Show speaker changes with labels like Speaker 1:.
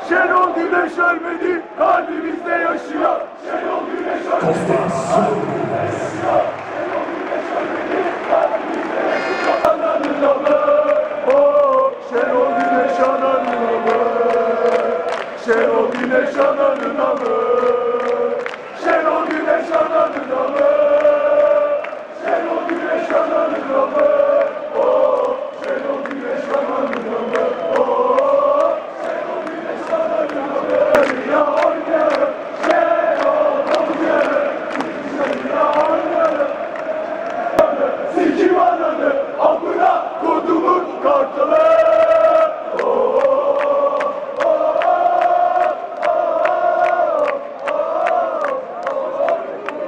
Speaker 1: Şenol Güneş ölmedi, kalbimizde yaşıyor. Şenol Güneş ölmedi, kalbimizde yaşıyor. Şenol Güneş ölmedi, kalbimizde yaşıyor. Ananın amı, oh, Şenol Güneş ananın amı. Şenol Güneş ananın amı. Şenol Güneş ananın amı. Şenol Güneş ananın amı. Oh, Şenol Güneş ananın amı. Oh, Şenol Güneş ananın amı. Ya oynarım, Şenol oynarım. Ya oynarım. Sikim